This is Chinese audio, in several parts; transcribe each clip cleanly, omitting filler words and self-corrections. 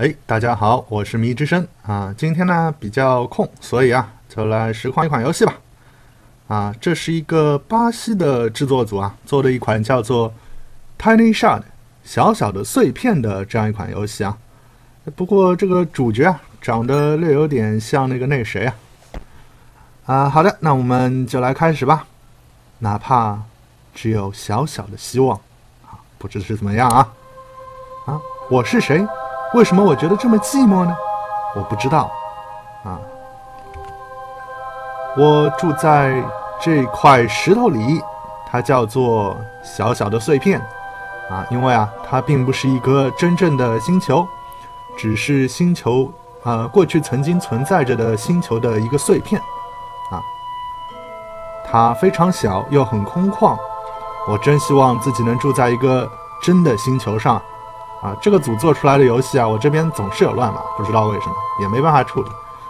哎，大家好，我是迷之声啊。今天呢比较空，所以就来实况一款游戏吧。这是一个巴西的制作组做的一款叫做 Tiny Shard 小小的碎片的这样一款游戏不过这个主角长得略有点像那谁好的，那我们就来开始吧。哪怕只有小小的希望不知是怎么样我是谁？为什么我觉得这么寂寞呢？我不知道我住在这块石头里，它叫做小小的碎片因为它并不是一个真正的星球，只是星球过去曾经存在着的星球的一个碎片它非常小又很空旷，我真希望自己能住在一个真的星球上这个组做出来的游戏我这边总是有乱码，不知道为什么，也没办法处理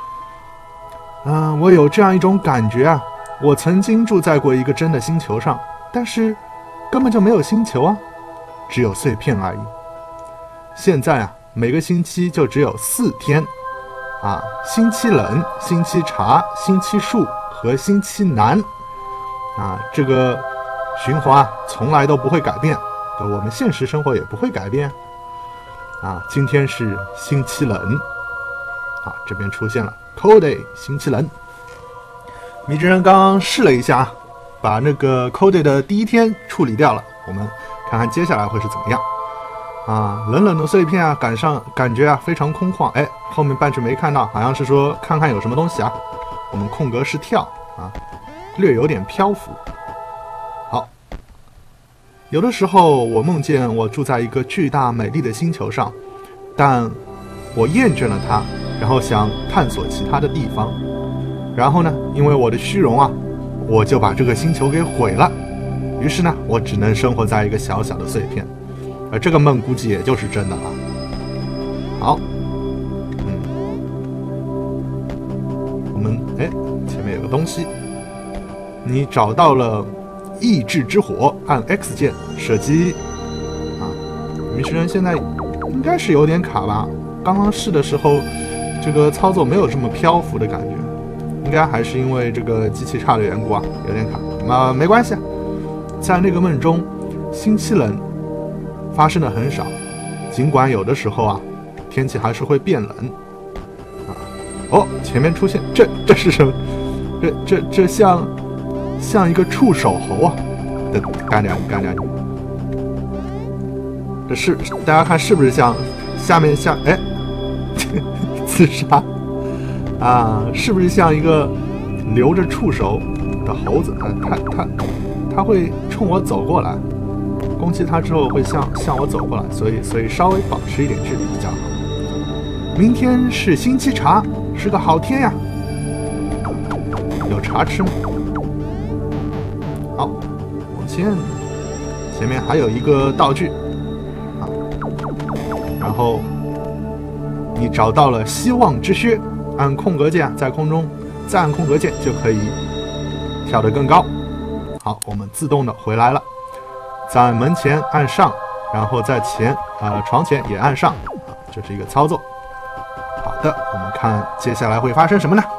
我有这样一种感觉我曾经住在过一个真的星球上，但是根本就没有星球只有碎片而已。现在每个星期就只有4天星期冷、星期茶、星期树和星期南这个循环从来都不会改变，我们现实生活也不会改变今天是星期冷这边出现了 Code 星期冷。迷之人刚刚试了一下把那个 Code 的第一天处理掉了，我们看看接下来会是怎么样冷冷的碎片感觉非常空旷。后面半句没看到，好像是说看看有什么东西我们空格是跳略有点漂浮。好，有的时候我梦见我住在一个巨大美丽的星球上，但我厌倦了它，然后想探索其他的地方，然后呢因为我的虚荣我就把这个星球给毁了，于是呢我只能生活在一个小小的碎片，而这个梦估计也就是真的了。好我们前面有个东西，你找到了意志之火，按 X 键射击迷之人现在应该是有点卡吧，刚刚试的时候这个操作没有这么漂浮的感觉，应该还是因为这个机器差的缘故有点卡没关系在那个梦中星期冷发生的很少，尽管有的时候天气还是会变冷前面出现这是什么？这像一个触手猴干掉你，这是大家看是不是像下面自杀是不是像一个留着触手的猴子他会冲我走过来，攻击他之后会向我走过来，所以稍微保持一点距离比较好。明天是星期茶，是个好天呀，有茶吃吗？好，往前面还有一个道具然后你找到了希望之靴，按空格键在空中再按空格键就可以跳得更高。好，我们自动的回来了，在门前按上，然后在床前也按上这是一个操作。好的，我们看接下来会发生什么呢？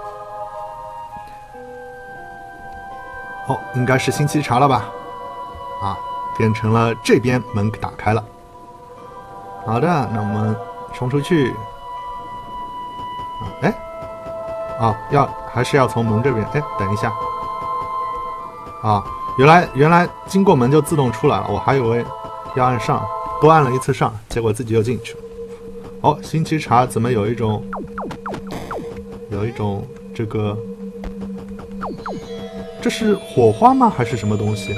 应该是星期茶了吧变成了这边门打开了。好的，那我们冲出去还是要从门这边等一下原来经过门就自动出来了，我还以为要按上，多按了一次上，结果自己又进去了。星期茶怎么有一种这个，这是火花吗？还是什么东西？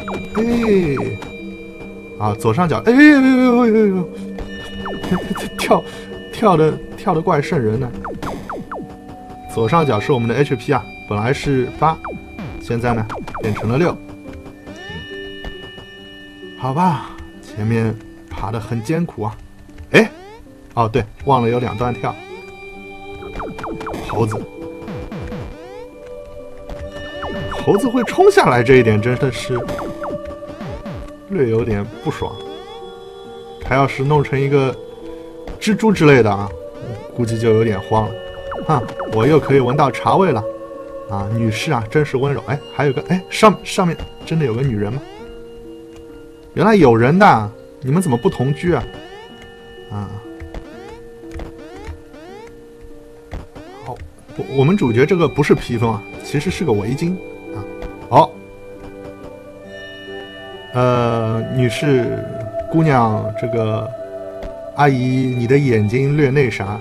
左上角跳的怪瘆人呢。左上角是我们的 HP 本来是8，现在呢变成了6。好吧，前面爬得很艰苦对，忘了有2段跳。猴子会冲下来，这一点真的是略有点不爽。他要是弄成一个蜘蛛之类的啊，估计就有点慌了。哈，我又可以闻到茶味了。啊，女士啊，真是温柔。哎，还有个哎，上面真的有个女人吗？原来有人的，你们怎么不同居啊？啊，好，我们主角这个不是披风啊，其实是个围巾啊。好，女士、姑娘，这个阿姨，你的眼睛略那啥。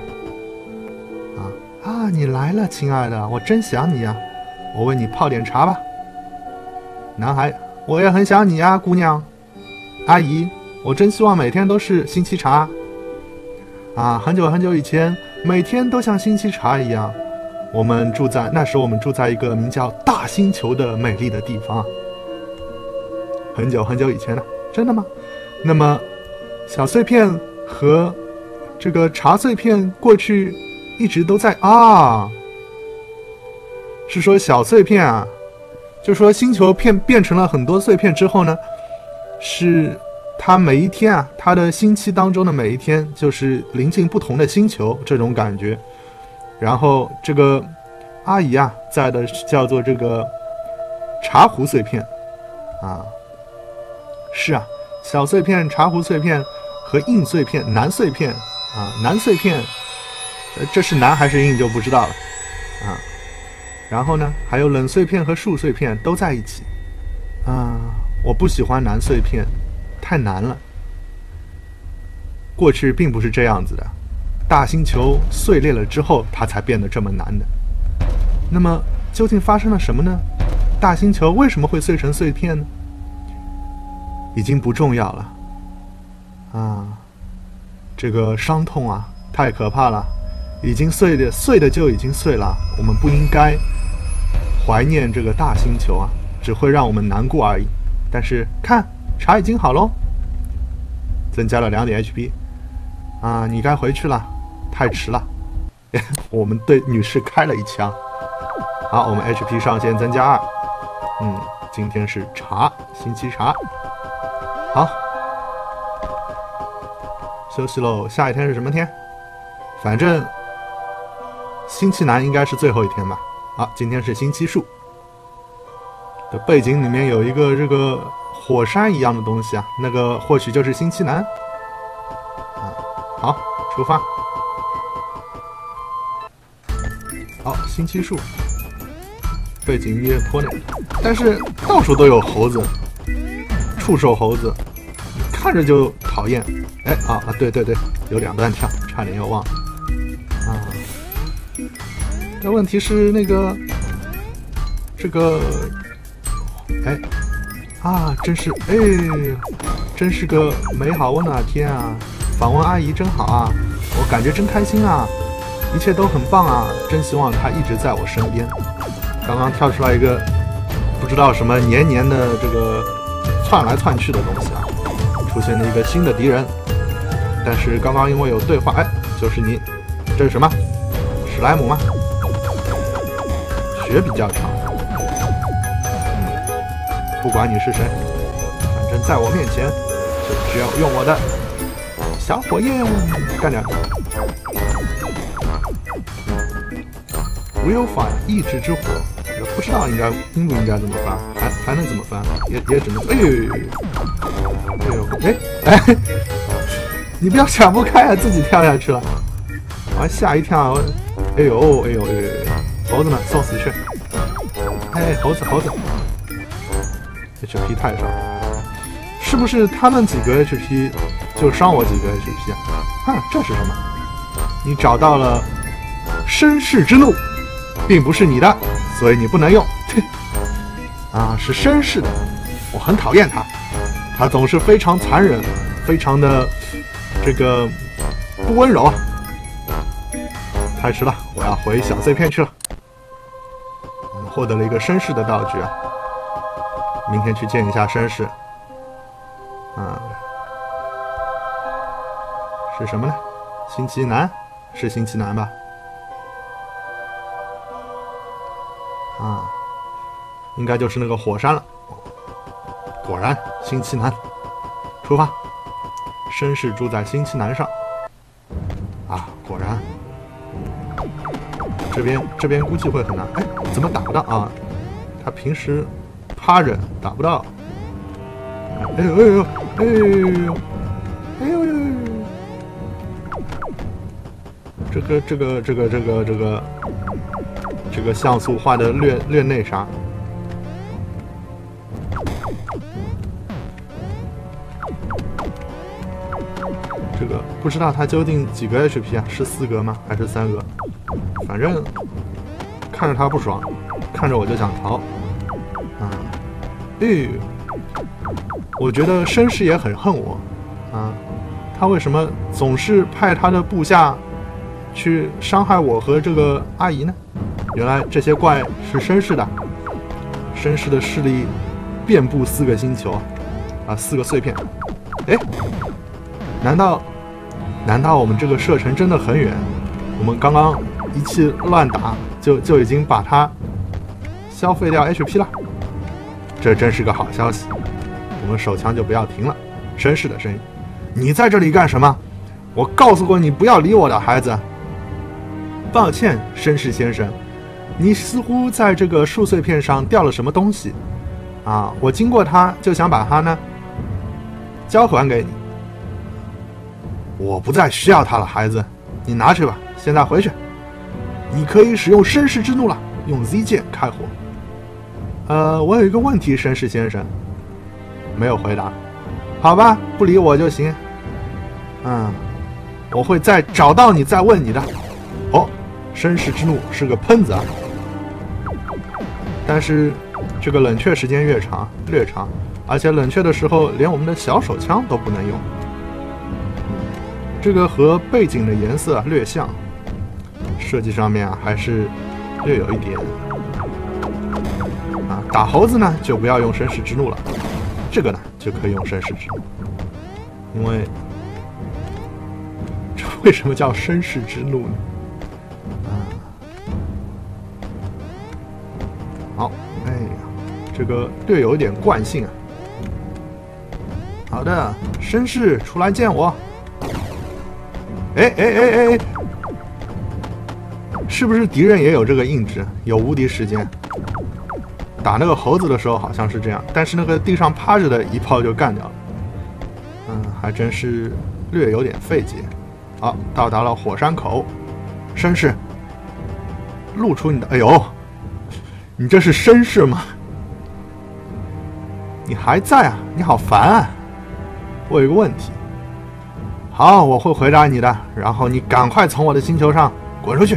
啊，你来了，亲爱的，我真想你啊！我为你泡点茶吧。男孩，我也很想你啊，姑娘。阿姨，我真希望每天都是星期茶。啊，很久很久以前，每天都像星期茶一样。那时我们住在一个名叫大星球的美丽的地方。很久很久以前了，真的吗？那么，小碎片和这个茶碎片过去一直都在啊，是说小碎片啊，就说星球变成了很多碎片之后呢，是它每一天啊，它的星期当中的每一天就是临近不同的星球这种感觉。然后这个阿姨啊在的叫做这个茶壶碎片啊，是啊，小碎片、茶壶碎片和硬碎片、南碎片啊，南碎片。这是南还是硬就不知道了啊。然后呢，还有冷碎片和树碎片都在一起啊。我不喜欢南碎片，太难了。过去并不是这样子的，大星球碎裂了之后，它才变得这么难的。那么究竟发生了什么呢？大星球为什么会碎成碎片呢？已经不重要了啊。这个伤痛啊，太可怕了。已经碎的就已经碎了，我们不应该怀念这个大星球啊，只会让我们难过而已。但是看，茶已经好喽，增加了2点 HP 啊，你该回去了，太迟了。我们对女士开了一枪。好，我们 HP 上限增加2。今天是茶，星期茶。好，休息喽。下一天是什么天？反正星期南应该是最后一天吧。好，今天是星期树的背景里面有一个这个火山一样的东西啊，那个或许就是星期南啊。好，出发。好，星期树背景音乐坡那，但是到处都有猴子，触手猴子，看着就讨厌。哎对，有2段跳，差点又忘了啊。那问题是那个这个真是个美好温暖的天啊！访问阿姨真好啊，我感觉真开心啊，一切都很棒啊，真希望她一直在我身边。刚刚跳出来一个不知道什么黏黏的这个窜来窜去的东西啊，出现了一个新的敌人。但是刚刚因为有对话，就是你，这是什么？史莱姆吗？血比较长。不管你是谁，反正在我面前就只要用我的小火焰干掉。Real Fire 意志之火，不知道应不应该怎么翻，还能怎么翻？也只能你不要想不开啊，自己跳下去了，我还吓一跳。猴子们送死去！猴子 ，HP 太少，是不是他们几个 HP 就伤我几个 HP 啊？这是什么？你找到了绅士之怒，并不是你的，所以你不能用。是绅士的，我很讨厌他，他总是非常残忍，非常的这个不温柔。太迟了，我要回小碎片去了。我们获得了一个绅士的道具啊，明天去见一下绅士。是什么呢？星期南，是星期南吧？应该就是那个火山了。果然，星期南，出发。绅士住在星期南上。 啊，果然，这边估计会很难。哎，怎么打不到啊？他平时趴着打不到。哎呦哎呦哎呦哎呦哎呦！这个像素画的略那啥。这个不知道它究竟几个 HP 啊？是4个吗？还是3个？反正看着它不爽，看着我就想逃。啊，我觉得绅士也很恨我啊，他为什么总是派他的部下去伤害我和这个阿姨呢？原来这些怪是绅士的，绅士的势力遍布4个星球啊，4个碎片。哎，难道我们这个射程真的很远？我们刚刚一气乱打就已经把它消费掉 HP 了，这真是个好消息。我们手枪就不要停了。绅士的声音：“你在这里干什么？我告诉过你不要理我的，孩子。”抱歉，绅士先生，你似乎在这个树碎片上掉了什么东西啊！我经过它，就想把它呢交还给你。我不再需要它了，孩子，你拿去吧。现在回去。你可以使用绅士之怒了，用 Z 键开火。我有一个问题，绅士先生。没有回答。好吧，不理我就行。我会再找到你再问你的。哦，绅士之怒是个喷子啊。但是这个冷却时间略长，而且冷却的时候连我们的小手枪都不能用。这个和背景的颜色略像，设计上面还是略有一点。打猴子呢就不要用绅士之怒了。这个呢就可以用绅士之怒，因为这为什么叫绅士之怒呢？好，哎呀，这个略有一点惯性啊。好的，绅士出来见我。哎，是不是敌人也有这个印值？有无敌时间？打那个猴子的时候好像是这样，但是那个地上趴着的一炮就干掉了。还真是略有点费解。好，到达了火山口，绅士，露出你的，哎呦，你这是绅士吗？你还在啊？你好烦啊！我有一个问题。好，我会回答你的，然后你赶快从我的星球上滚出去。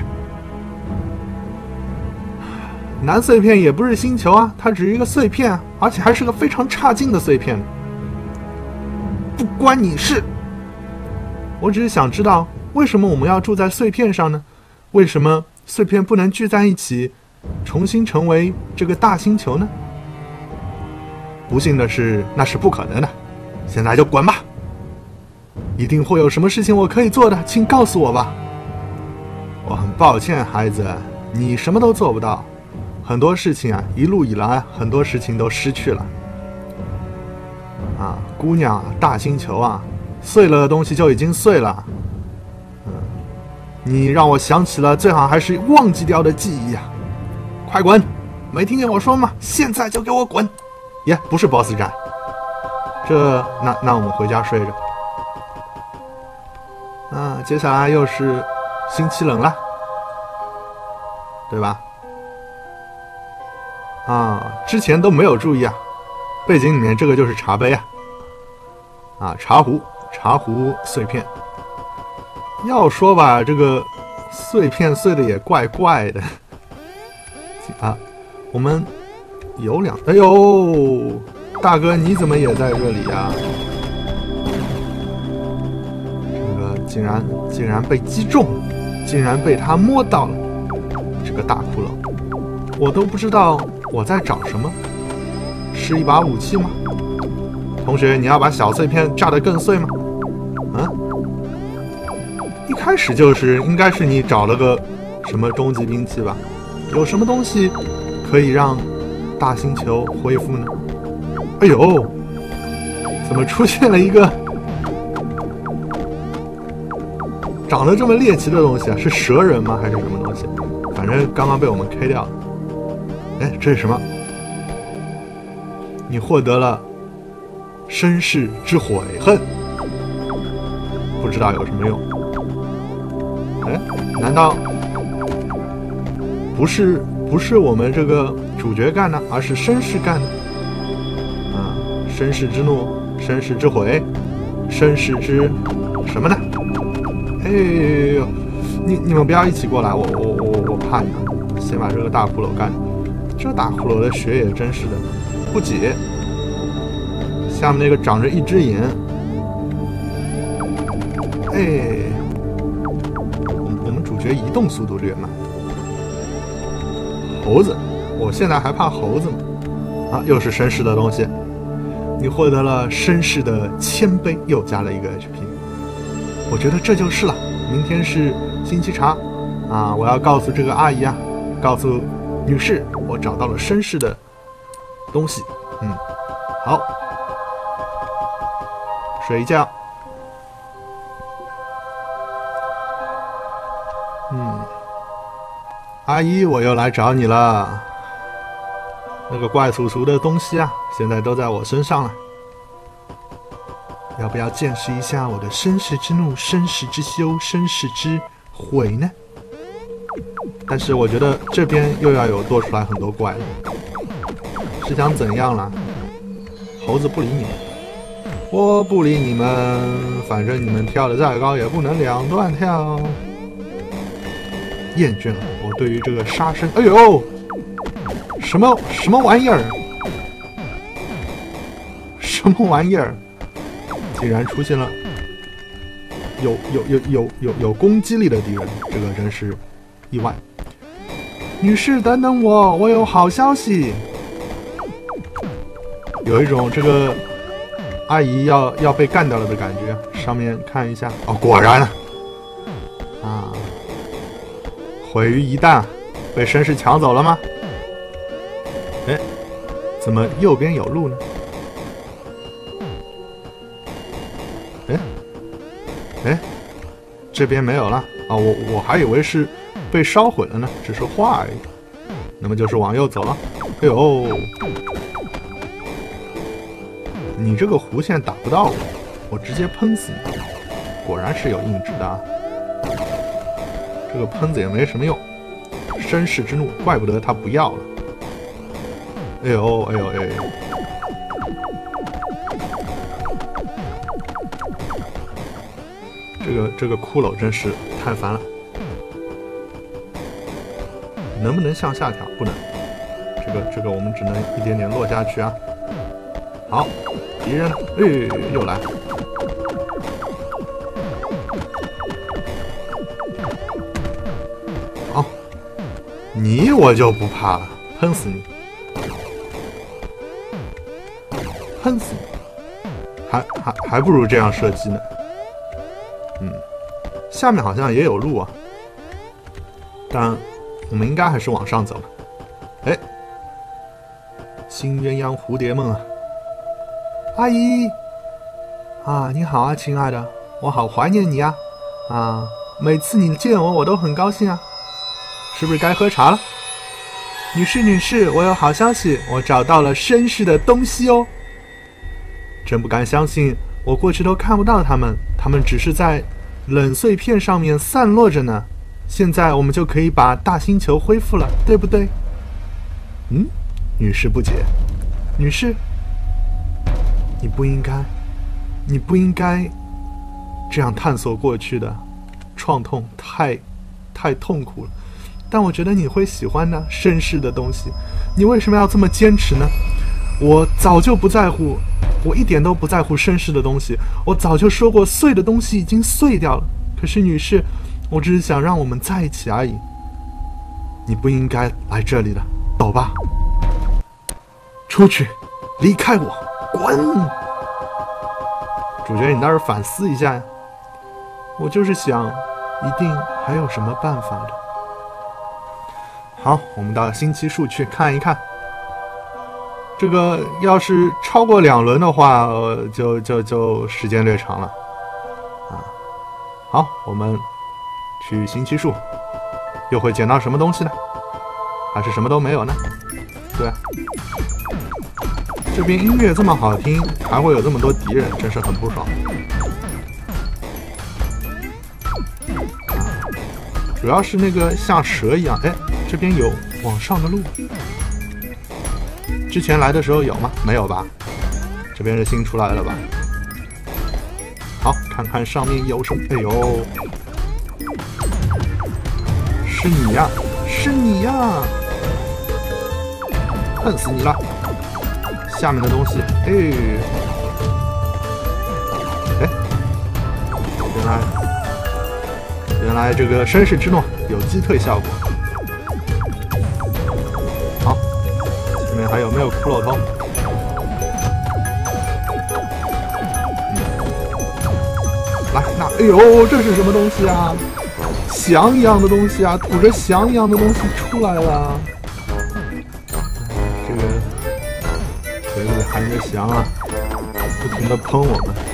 蓝碎片也不是星球啊，它只是一个碎片啊，而且还是个非常差劲的碎片。不关你事。我只是想知道，为什么我们要住在碎片上呢？为什么碎片不能聚在一起，重新成为这个大星球呢？不幸的是，那是不可能的。现在就滚吧！一定会有什么事情我可以做的，请告诉我吧。我很抱歉，孩子，你什么都做不到。很多事情啊，一路以来很多事情都失去了。姑娘啊，大星球啊，碎了的东西就已经碎了。你让我想起了最好还是忘记掉的记忆啊！快滚！没听见我说吗？现在就给我滚！耶，不是 BOSS 战。那我们回家睡着。接下来又是星期冷了，对吧？之前都没有注意啊，背景里面这个就是茶杯啊，茶壶碎片。要说吧，这个碎片碎的也怪怪的我们有哎呦，大哥你怎么也在这里呀？这个竟然被击中，竟然被他摸到了这个大骷髅，我都不知道我在找什么，是一把武器吗？同学，你要把小碎片炸得更碎吗？一开始应该是你找了个什么终极兵器吧？有什么东西可以让大星球恢复呢？哎呦，怎么出现了一个长得这么猎奇的东西啊？是蛇人吗？还是什么东西？反正刚刚被我们 K 掉了。哎，这是什么？你获得了绅士之悔恨，不知道有什么用。哎，难道不是我们这个主角干的，而是绅士干的？啊，绅士之怒，绅士之悔，绅士之什么呢？哎呦，你们不要一起过来，我怕你们。先把这个大骷髅干了。这大骷髅的血也真是的不解。下面那个长着一只眼，哎，我们主角移动速度略慢。猴子，我现在还怕猴子吗？啊，又是绅士的东西。你获得了绅士的谦卑，又加了一个 HP。我觉得这就是了。明天是星期茶啊，我要告诉这个阿姨啊，告诉女士，我找到了绅士的东西。好，睡觉。阿姨，我又来找你了。那个怪叔叔的东西啊，现在都在我身上了。要不要见识一下我的绅士之怒、绅士之羞、绅士之悔呢？但是我觉得这边又要有多出来很多怪了，是想怎样了？猴子不理你们，我不理你们，反正你们跳得再高也不能两段跳。厌倦了我对于这个杀生，哎呦，什么玩意儿？什么玩意儿？竟然出现了有攻击力的敌人，这个真是意外。女士，等等我，我有好消息。有一种这个阿姨要被干掉了的感觉。上面看一下，哦，果然啊，毁于一旦，被绅士抢走了吗？哎，怎么右边有路呢？哎，这边没有了啊！我还以为是被烧毁了呢，只是画而已。那么就是往右走了。哎呦，你这个弧线打不到我，我直接喷死你！果然是有硬直的啊！这个喷子也没什么用。绅士之怒，怪不得他不要了。哎呦哎呦哎呦！这个骷髅真是太烦了。能不能向下跳？不能。这个我们只能一点点落下去啊。好，敌人，哎，又来。好，你我就不怕了，喷死你，喷死你，还不如这样射击呢。下面好像也有路啊，但我们应该还是往上走了。哎，新鸳鸯蝴蝶梦啊，阿姨啊，你好啊，亲爱的，我好怀念你啊！啊，每次你见我，我都很高兴啊，是不是该喝茶了？女士，我有好消息，我找到了绅士的东西哦！真不敢相信，我过去都看不到他们只是在冷碎片上面散落着呢。现在我们就可以把大星球恢复了，对不对？女士不解。女士，你不应该这样探索过去的，创痛太痛苦了。但我觉得你会喜欢呢，绅士的东西。你为什么要这么坚持呢？我早就不在乎，我一点都不在乎绅士的东西。我早就说过，碎的东西已经碎掉了。可是女士，我只是想让我们在一起而已。你不应该来这里的，走吧，出去，离开我，滚！主角，你倒是反思一下呀。我就是想，一定还有什么办法的。好，我们到星期数去看一看。这个要是超过2轮的话，就时间略长了啊。好，我们去新奇树，又会捡到什么东西呢？还是什么都没有呢？对啊，这边音乐这么好听，还会有这么多敌人，真是很不爽。主要是那个像蛇一样，哎，这边有往上的路。之前来的时候有吗？没有吧？这边是新出来了吧？好，看看上面有什么。哎呦，是你呀！是你呀！恨死你了！下面的东西，哎，原来这个绅士之诺有击退效果。好，这边还有没有骷髅头？来，那哎呦，这是什么东西啊？翔一样的东西啊，吐着翔一样的东西出来了。这个嘴里含着翔啊，不停地喷我们。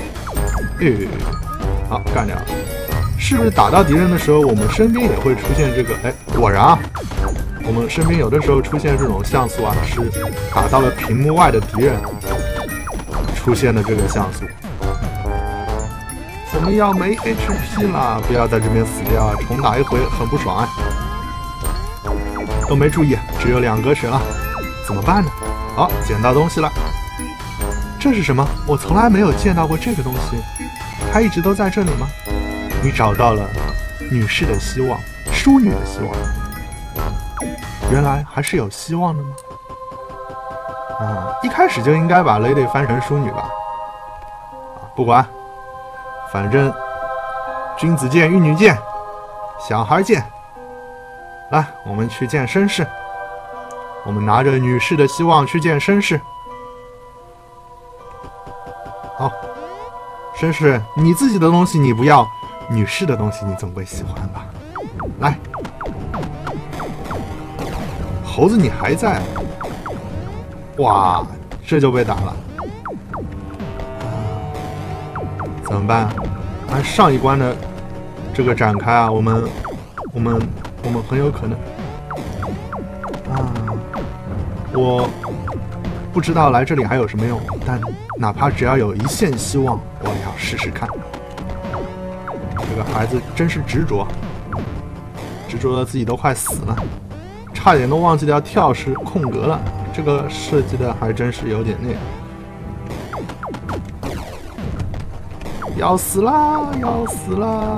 好，干掉了。是不是打到敌人的时候，我们身边也会出现这个？哎，果然啊，我们身边有的时候出现这种像素啊，是打到了屏幕外的敌人出现的这个像素。我们要没 HP 啦，不要在这边死掉啊！重打一回很不爽啊！都没注意，只有2格血了，怎么办呢？好，捡到东西了。这是什么？我从来没有见到过这个东西，它一直都在这里吗？你找到了女士的希望，淑女的希望，原来还是有希望的吗？一开始就应该把 Lady 翻成淑女吧。不管，反正君子剑、玉女剑、小孩剑，来，我们去见绅士。我们拿着女士的希望去见绅士。好，绅士，你自己的东西你不要。女士的东西你总会喜欢吧？来，猴子你还在？哇，这就被打了，怎么办？按上一关的这个展开啊，我们很有可能我不知道来这里还有什么用，但哪怕只要有一线希望，我也要试试看。这个孩子真是执着，执着的自己都快死了，差点都忘记掉跳是空格了。这个设计的还真是有点那个。要死啦！要死啦！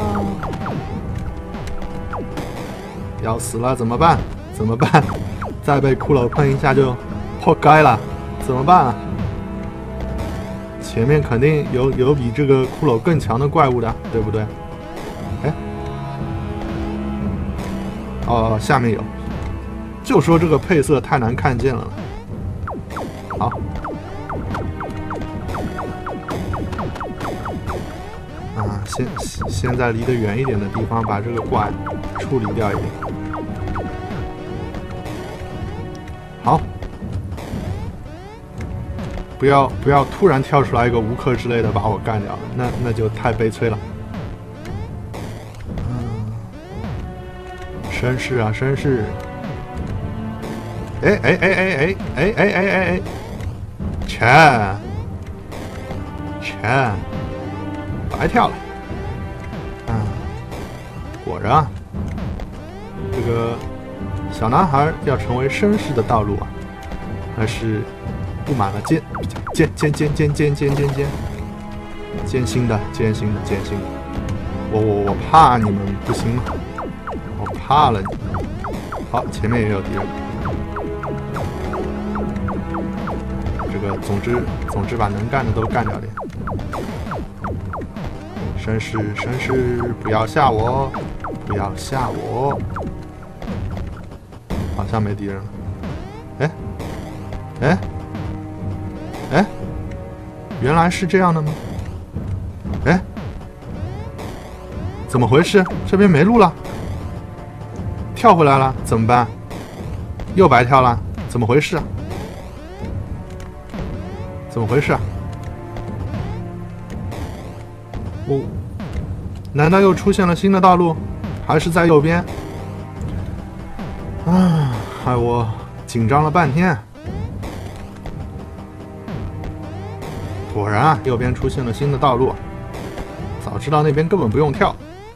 要死了！怎么办？怎么办？再被骷髅喷一下就破该了，怎么办啊？前面肯定有比这个骷髅更强的怪物的，对不对？哎，哦，下面有，就说这个配色太难看见了。好，先在离得远一点的地方把这个怪处理掉一点。好，不要突然跳出来一个无氪之类的把我干掉了，那就太悲催了。绅士啊，绅士！哎，全白跳了。果然啊，这个小男孩要成为绅士的道路啊，还是布满了艰辛的。我怕你们不行吗？我怕了你。好，前面也有敌人。这个总之把能干的都干掉点。绅士，不要吓我，不要吓我。好像没敌人了。哎，原来是这样的吗？哎，怎么回事？这边没路了，跳回来了，怎么办？又白跳了，怎么回事？怎么回事？难道又出现了新的道路？ 还是在右边。啊，害我紧张了半天。果然啊，右边出现了新的道路。早知道那边根本不用跳。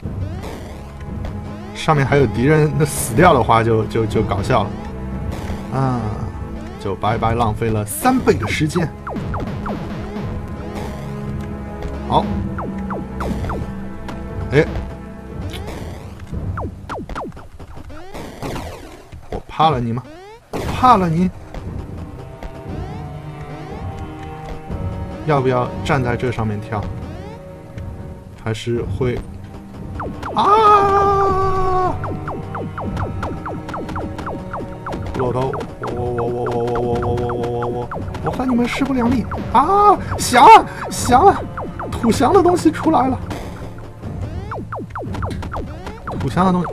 上面还有敌人，那死掉的话就搞笑了。啊，就白白浪费了3倍的时间。好，哎，我怕了你吗？怕了你？要不要站在这上面跳？还是会啊？老头，我和你们势不两立啊！翔啊！土翔的东西出来了。土翔的东西，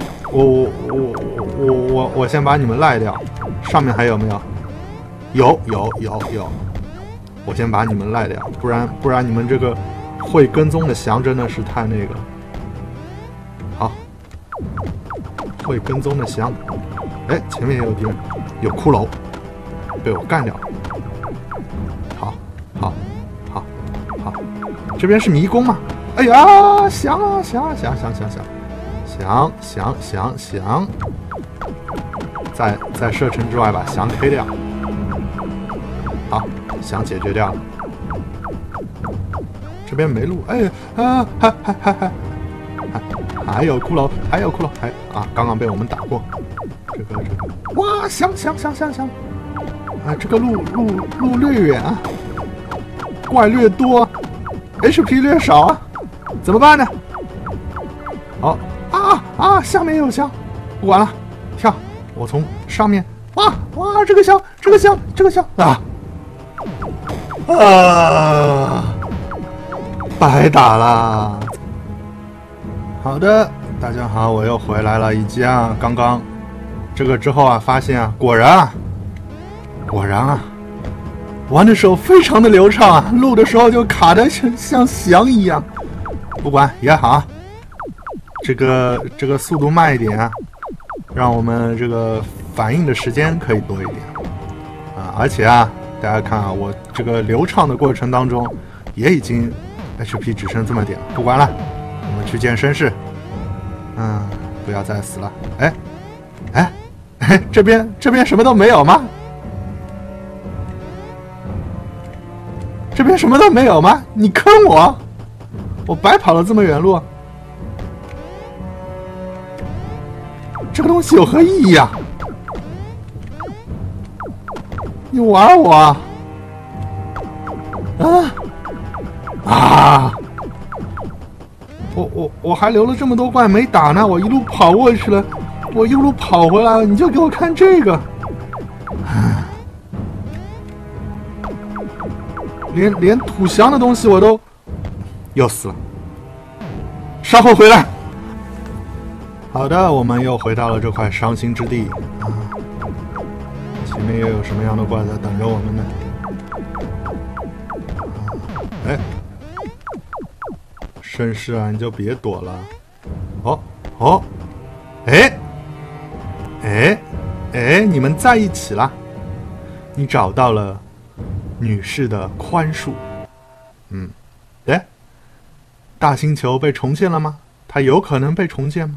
我先把你们赖掉。上面还有没有？有。我先把你们赖掉，不然你们这个会跟踪的翔真的是太那个。好，会跟踪的翔。哎，前面也有敌人，有骷髅，被我干掉了。好，这边是迷宫吗？哎呀，翔！在射程之外把翔 K 掉。好，翔解决掉了。这边没路，哎啊，还有骷髅，刚刚被我们打过。这个，哇，翔！啊，这个路略远啊，怪略多 ，HP 略少啊，怎么办呢？好下面也有翔，不管了，跳！我从上面，哇，这个翔啊！白打了。好的，大家好，我又回来了。以及啊，刚刚这个之后啊，发现啊，果然啊，玩的时候非常的流畅啊，录的时候就卡的像翔一样。不管也好啊，这个速度慢一点啊，让我们这个反应的时间可以多一点啊。而且啊，大家看啊，我这个流畅的过程当中，也已经 HP 只剩这么点，不管了，我们去健身室。不要再死了。哎，这边什么都没有吗？这边什么都没有吗？你坑我白跑了这么远路。这个东西有何意义啊？你玩我啊！我还留了这么多怪没打呢，我一路跑过去了，我一路跑回来了，你就给我看这个，连土翔的东西我都又死了。稍后回来。好的，我们又回到了这块伤心之地啊！前面又有什么样的怪在等着我们呢？绅士啊，你就别躲了。你们在一起了。你找到了女士的宽恕。大星球被重建了吗？它有可能被重建吗？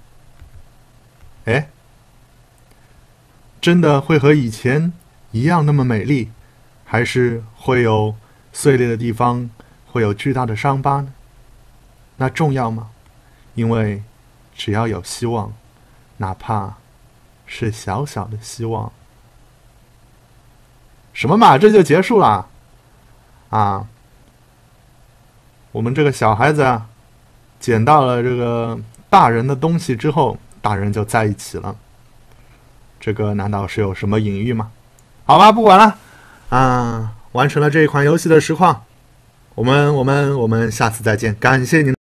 真的会和以前一样那么美丽，还是会有碎裂的地方，会有巨大的伤疤呢？那重要吗？因为只要有希望，哪怕是小小的希望。什么嘛，这就结束了啊！我们这个小孩子啊，捡到了这个大人的东西之后，大人就在一起了。这个难道是有什么隐喻吗？好吧，不管了啊！完成了这一款游戏的实况，我们下次再见，感谢您。